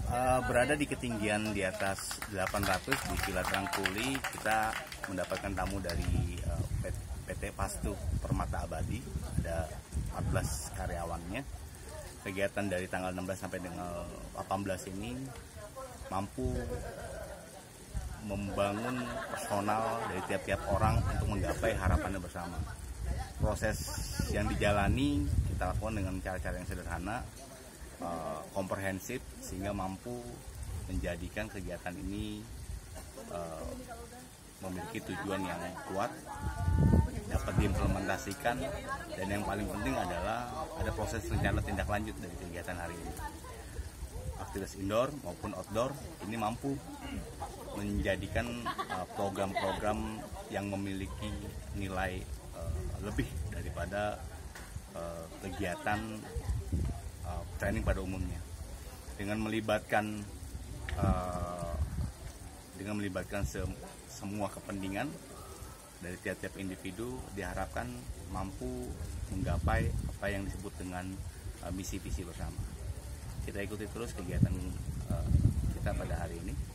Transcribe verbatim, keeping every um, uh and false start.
Uh, berada di ketinggian di atas delapan ratus di Villa Trangkuli, kita mendapatkan tamu dari uh, P T Pastu Permata Abadi. Ada empat belas karyawannya. Kegiatan dari tanggal enam belas sampai dengan delapan belas ini mampu membangun personal dari tiap-tiap orang untuk menggapai harapannya bersama. Proses yang dijalani kita lakukan dengan cara-cara yang sederhana, Uh, komprehensif, sehingga mampu menjadikan kegiatan ini uh, memiliki tujuan yang kuat, dapat diimplementasikan, dan yang paling penting adalah ada proses rencana tindak lanjut dari kegiatan hari ini. Aktivitas indoor maupun outdoor ini mampu menjadikan program-program uh, yang memiliki nilai uh, lebih daripada uh, kegiatan training pada umumnya, dengan melibatkan uh, dengan melibatkan se semua kepentingan dari tiap-tiap individu, diharapkan mampu menggapai apa yang disebut dengan uh, misi visi bersama. Kita ikuti terus kegiatan uh, kita pada hari ini.